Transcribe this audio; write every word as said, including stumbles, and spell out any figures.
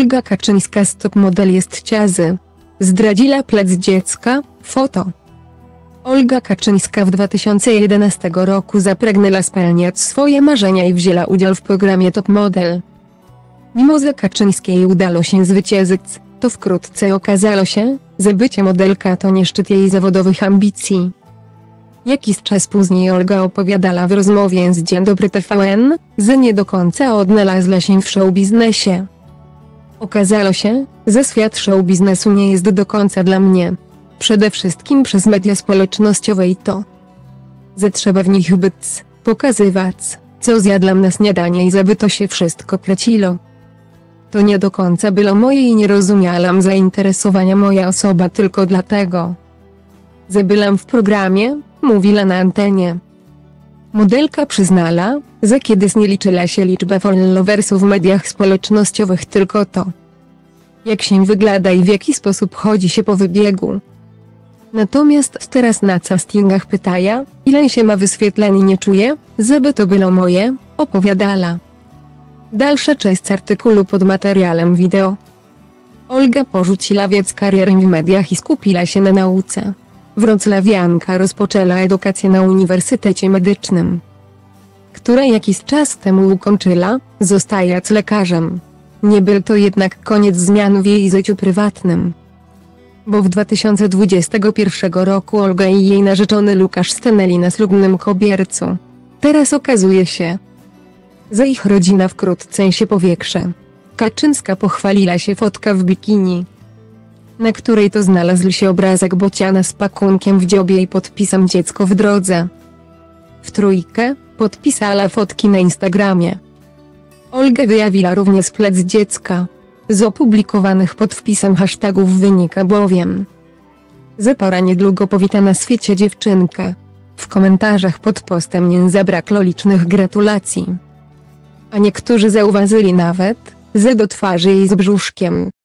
Olga Kaczyńska z top model jest ciazy. Zdradziła plec dziecka, foto. Olga Kaczyńska w dwa tysiące jedenastego roku zapragnęła spełniać swoje marzenia i wzięła udział w programie Top Model. Mimo że Kaczyńskiej udało się zwyciężyć, to wkrótce okazało się, że bycie modelka to nie szczyt jej zawodowych ambicji. Jakiś czas później Olga opowiadała w rozmowie z Dzień Dobry T V N, że nie do końca odnalazła się w showbiznesie. Okazało się, że świat showbiznesu nie jest do końca dla mnie. Przede wszystkim przez media społecznościowe i to, że trzeba w nich być, pokazywać, co zjadłam na śniadanie i żeby to się wszystko płaciło. To nie do końca było moje i nie rozumiałam zainteresowania moja osoba tylko dlatego, że byłam w programie, mówiła na antenie. Modelka przyznała, że kiedyś nie liczyła się liczba followersów w mediach społecznościowych, tylko to, jak się wygląda i w jaki sposób chodzi się po wybiegu. Natomiast teraz na castingach pytaja, ile się ma wyświetleń i nie czuje, żeby to było moje, opowiadała. Dalsza część artykułu pod materiałem wideo. Olga porzuciła wiec karierę w mediach i skupiła się na nauce. Wrocławianka rozpoczęła edukację na Uniwersytecie Medycznym, które jakiś czas temu ukończyła, zostając lekarzem. Nie był to jednak koniec zmian w jej życiu prywatnym. Bo w dwa tysiące dwudziestym pierwszym roku Olga i jej narzeczony Łukasz stanęli na ślubnym kobiercu. Teraz okazuje się, że ich rodzina wkrótce się powiększy. Kaczyńska pochwaliła się fotka w bikini, na której to znalazł się obrazek bociana z pakunkiem w dziobie i podpisem dziecko w drodze. W trójkę podpisała fotki na Instagramie. Olga wyjawiła również plec dziecka. Z opublikowanych pod wpisem hashtagów wynika bowiem, że pora niedługo powita na świecie dziewczynkę. W komentarzach pod postem nie zabrakło licznych gratulacji. A niektórzy zauważyli nawet, że do twarzy jej z brzuszkiem